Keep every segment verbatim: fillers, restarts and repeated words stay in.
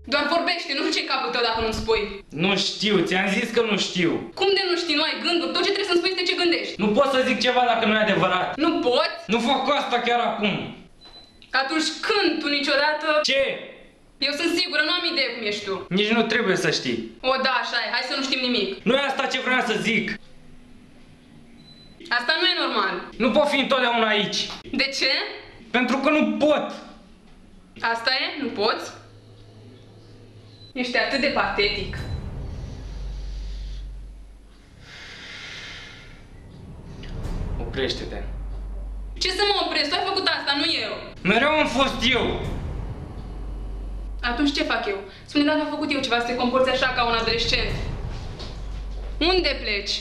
Doar vorbește, nu știu ce-i capul tău dacă nu-mi spui. Nu știu, ți-am zis că nu știu. Cum de nu știi, nu ai gânduri? Tot ce trebuie să-mi spui este ce gândești. Nu pot să zic ceva dacă nu e adevărat. Nu poți? Nu fac asta chiar acum. Atunci când tu niciodată... Ce? Eu sunt sigură, nu am idee cum ești tu. Nici nu trebuie să știi. O, da, așa e, hai să nu știm nimic. Nu e asta ce vreau să zic. Asta nu e normal. Nu pot fi întotdeauna aici. De ce? Pentru că nu pot. Asta e? Nu poți? Ești atât de patetic. Oprește-te. Ce să mă opresc? Tu ai făcut asta, nu eu. Mereu am fost eu. Atunci ce fac eu? Spune dacă am făcut eu ceva să te comporți așa ca un adolescent. Unde pleci?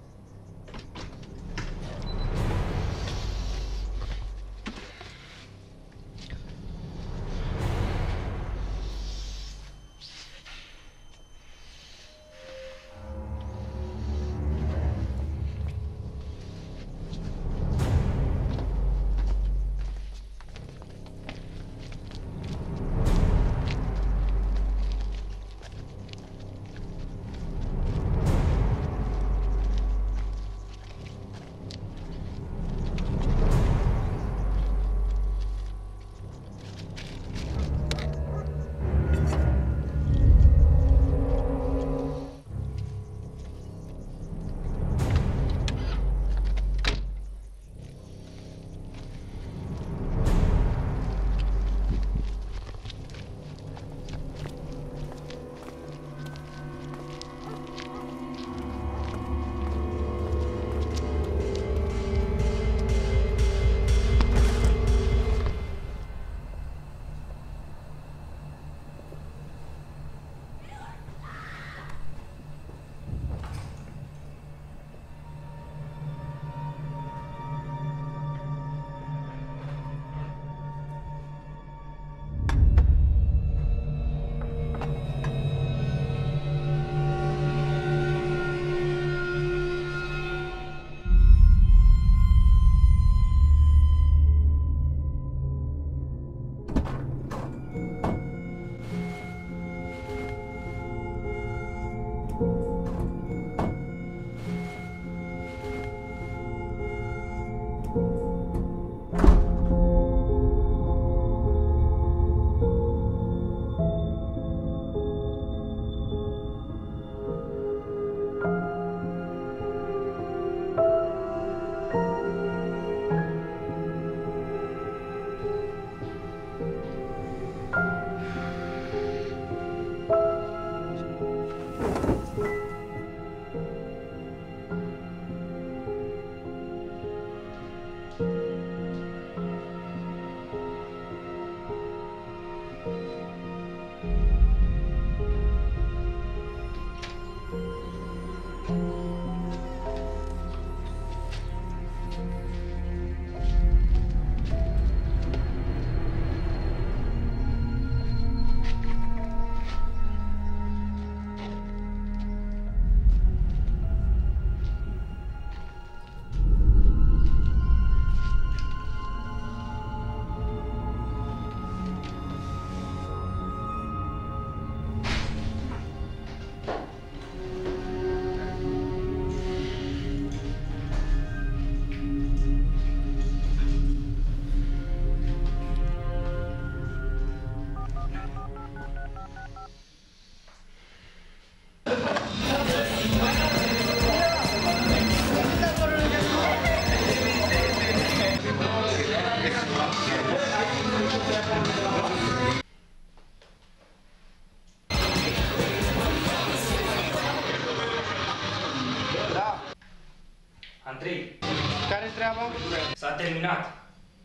Andrei, Care-i treaba? s-a terminat.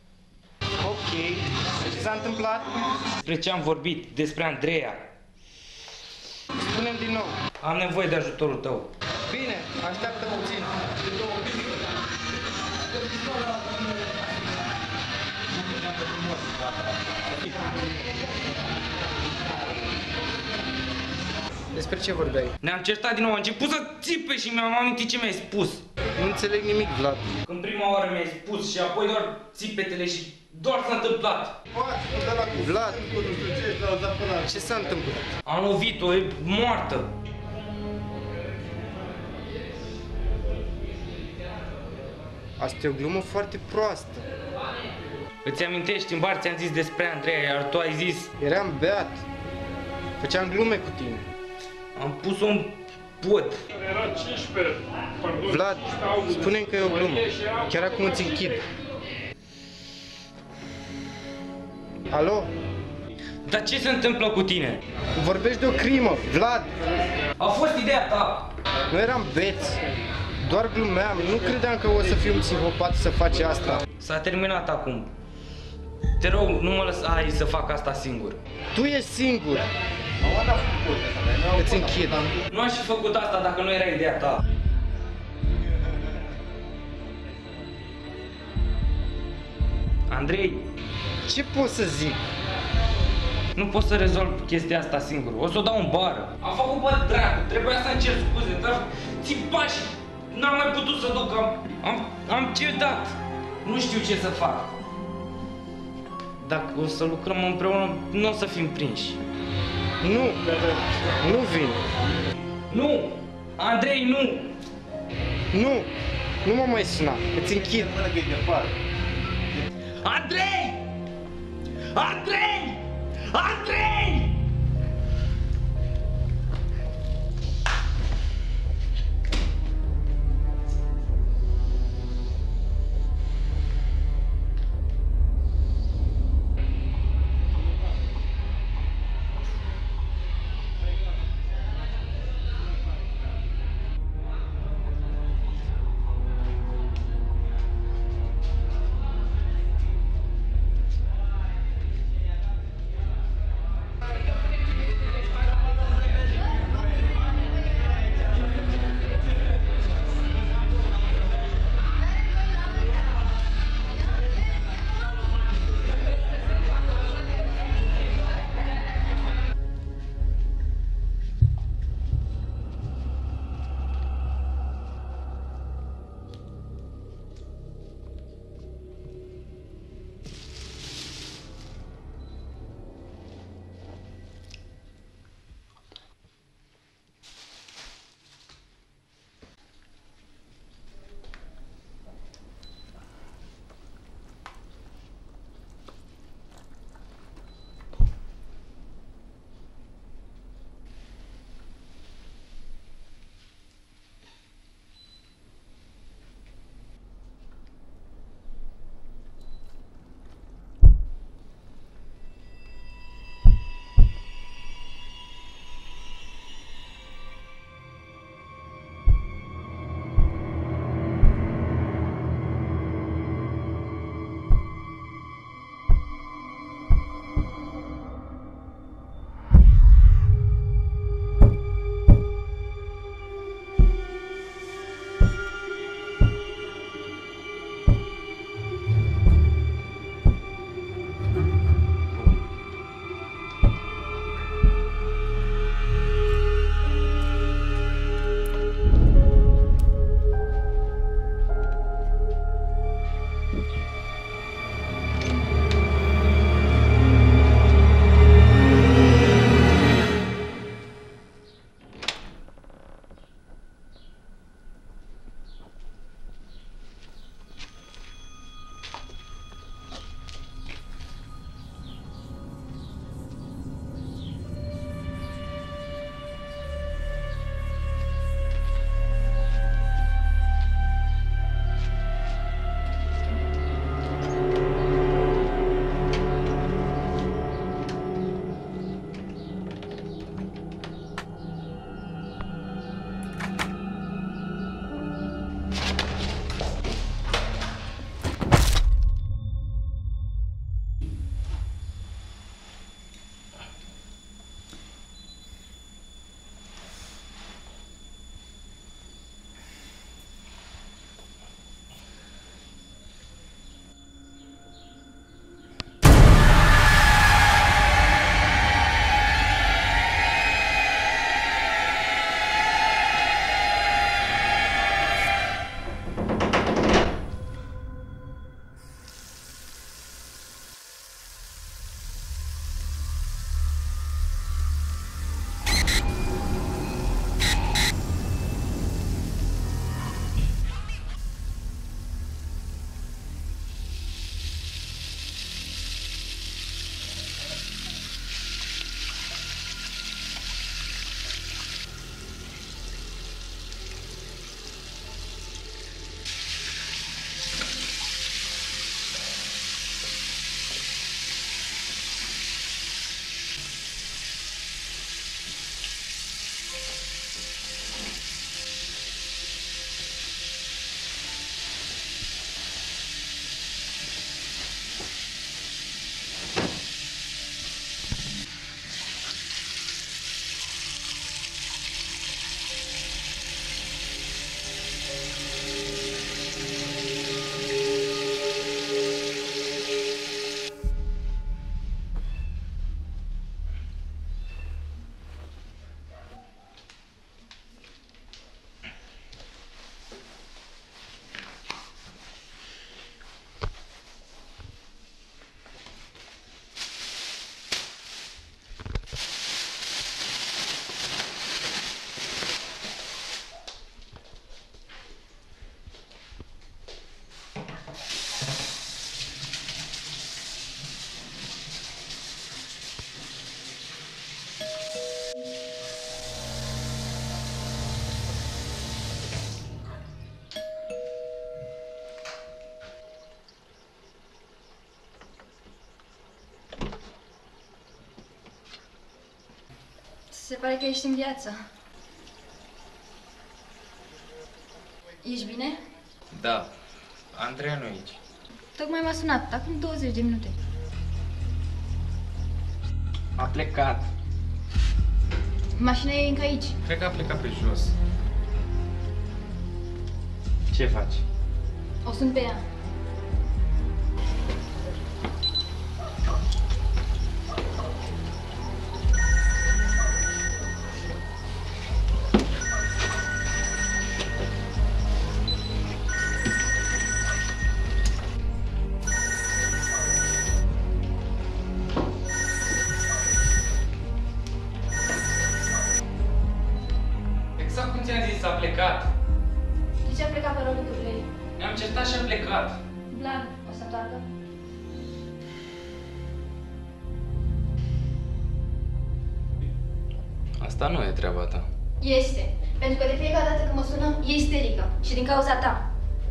Ok. Ce s-a întâmplat? Despre ce am vorbit, despre Andreea. Spune-mi din nou. Am nevoie de ajutorul tău. Bine, așteaptă puțin. Despre ce vorbeai? Ne-am certat din nou, a început să țipe și mi-am amintit ce mi-ai spus. Nu înțeleg nimic, Vlad. Când prima oară mi-ai spus și apoi doar țipetele și Doar s-a întâmplat. Vlad, ce s-a întâmplat? Am lovit-o, e moartă. Asta e o glumă foarte proastă. Îți amintești, în bar ți-am zis despre Andreea, iar tu ai zis... Eram beat. Făceam glume cu tine. Am pus-o în pod. Era cincisprezece, pardon, Vlad, spune-mi că e o glumă. Chiar acum îți închid. Alo? Dar ce se întâmplă cu tine? Vorbești de o crimă, Vlad. A fost ideea ta. Nu eram beți. Doar glumeam. Nu credeam că o să fiu un psihopat să faci asta. S-a terminat acum. Te rog, nu mă lăsa să fac asta singur. Tu ești singur. Îți închid. Nu aș fi făcut asta dacă nu era ideea ta. Andrei, Ce pot să zic? nu pot să rezolv chestia asta singur. O să o dau în bară. Am făcut bă dracu, trebuia să încerc scuze, dar țipa și n-am mai putut să duc. Am, am, am cedat. Nu știu ce să fac. Dacă o să lucrăm împreună, nu o să fim prinși. Nu, nu vin. Nu! Andrei, nu! Nu, nu mă mai suna. Îți închid. Andrei! Andrei! Andrei! Se pare că ești în viață. Ești bine? Da. Andreea nu e aici. Tocmai m-a sunat, acum douăzeci de minute. A plecat. Mașina e încă aici. Cred că a plecat pe jos. Ce faci? O sun pe ea. Exact cum ți-am zis, a plecat. De ce a plecat pe lucrurile ei? Ne-am certat și a plecat. Vlad, o să întoarcă? Asta nu e treaba ta. Este. Pentru că de fiecare dată când mă sună, e isterică. Și din cauza ta.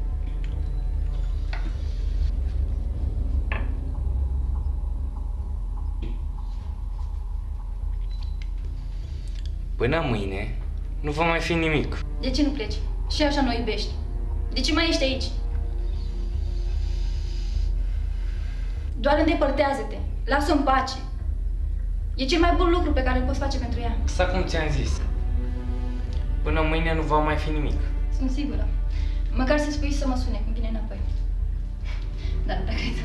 Până mâine nu va mai fi nimic. De ce nu pleci? Și așa nu o iubești. De ce mai ești aici? Doar îndepărtează-te. Lasă-o în pace. E cel mai bun lucru pe care îl poți face pentru ea. Exact cum ți-am zis. Până mâine nu va mai fi nimic. Sunt sigură. Măcar să spui să mă sune când vine înapoi. Dar nu cred.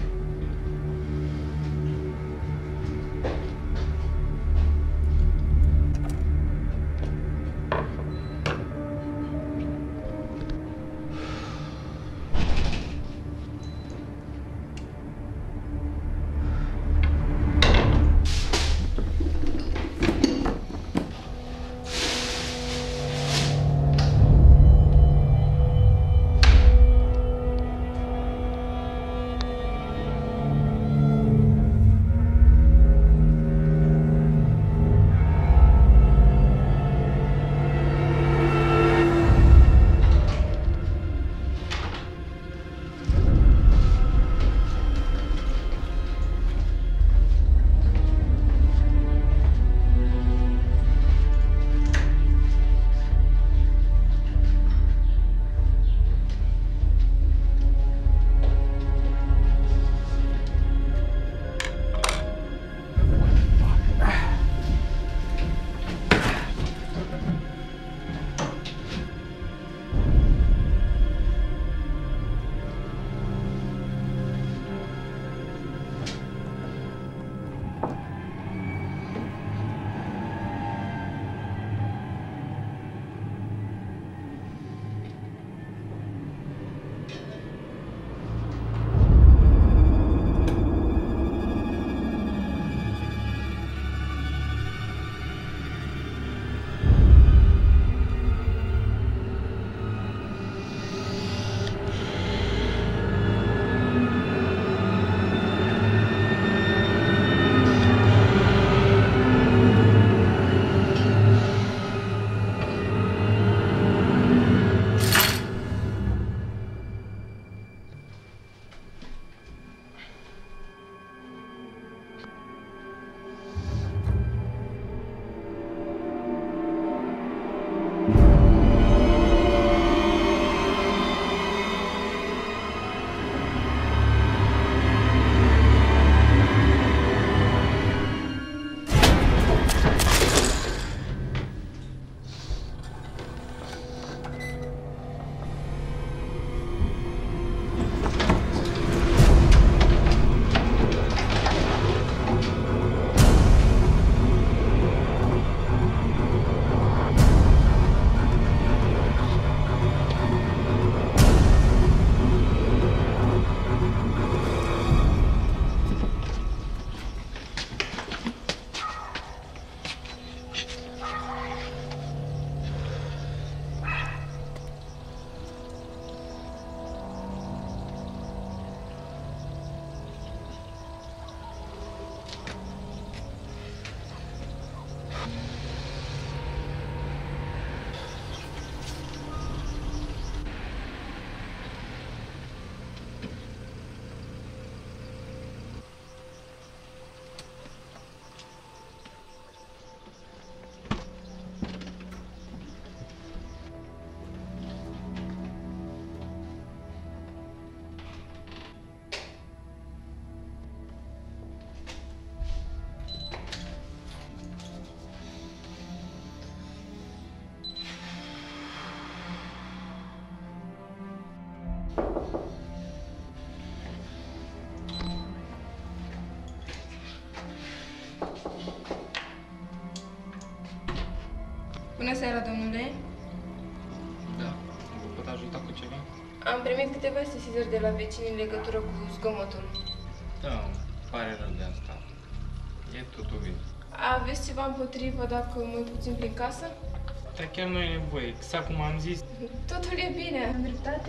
Bună seara, domnule. Da, vă pot ajuta cu ceva? Am primit câteva sesizări de la vecini în legătură cu zgomotul. Da, pare rău de asta. E totul bine. Aveți ceva împotrivă dacă mă uit puțin prin casă? Dar chiar nu e nevoie, exact cum am zis. Totul e bine, am dreptate.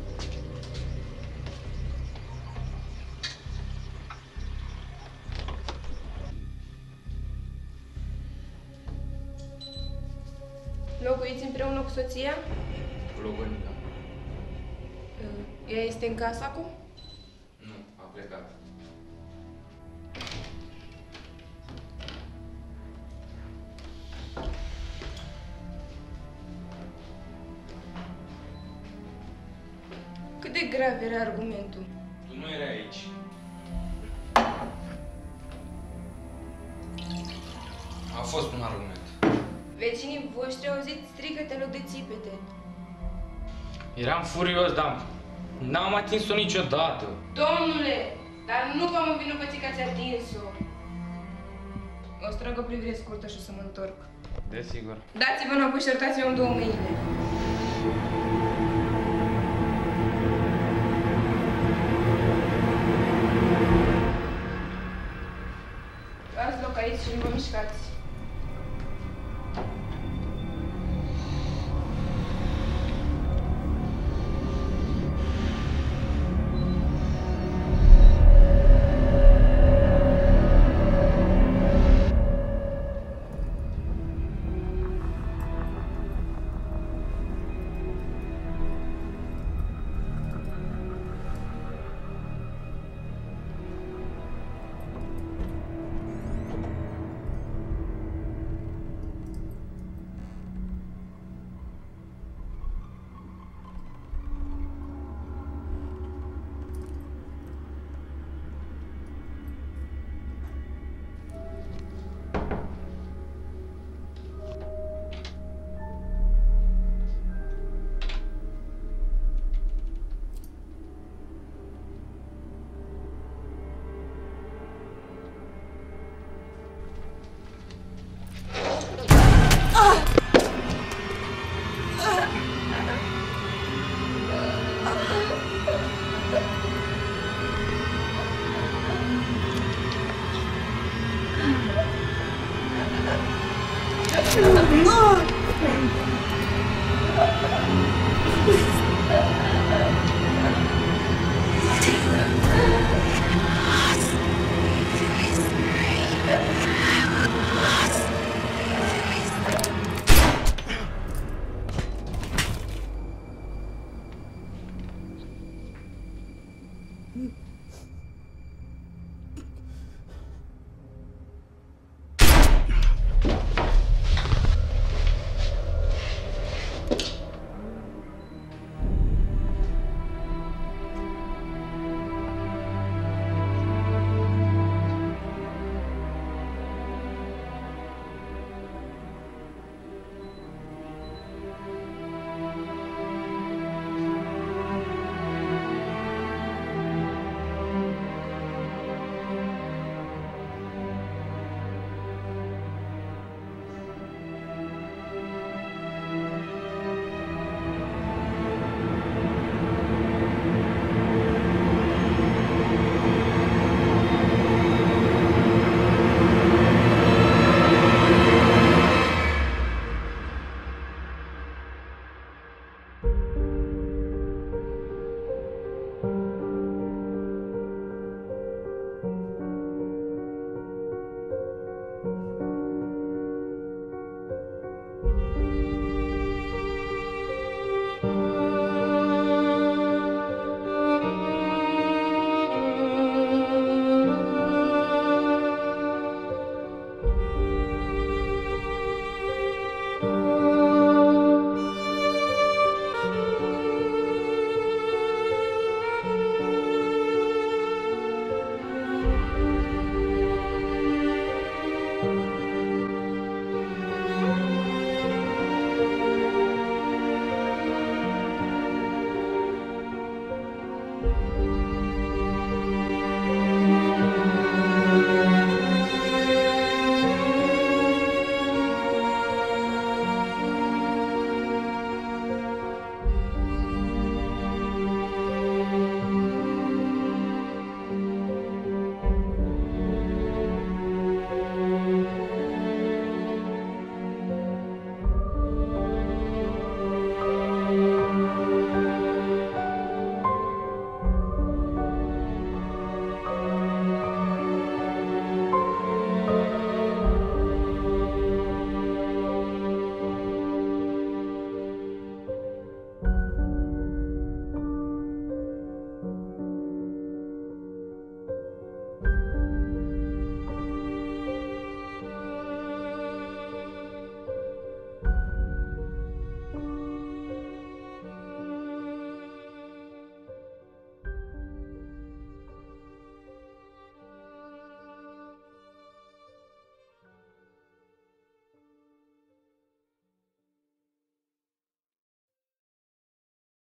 Locuiți împreună cu soția? Logonica. Ea este în casă acum? Nu, a plecat. Cât de grav era argumentul? Tu nu erai aici. A fost un argument. Vecinii voștri au auzit strigăte în loc de țipete. Eram furios, dar n-am atins-o niciodată. Domnule, dar nu v-am învinovățit că ați atins-o. O să trag o privire scurtă și o să mă întorc. Desigur. Dați-vă înapoi și iertați-mă în două mâinile. Luați loc aici și nu vă mișcați.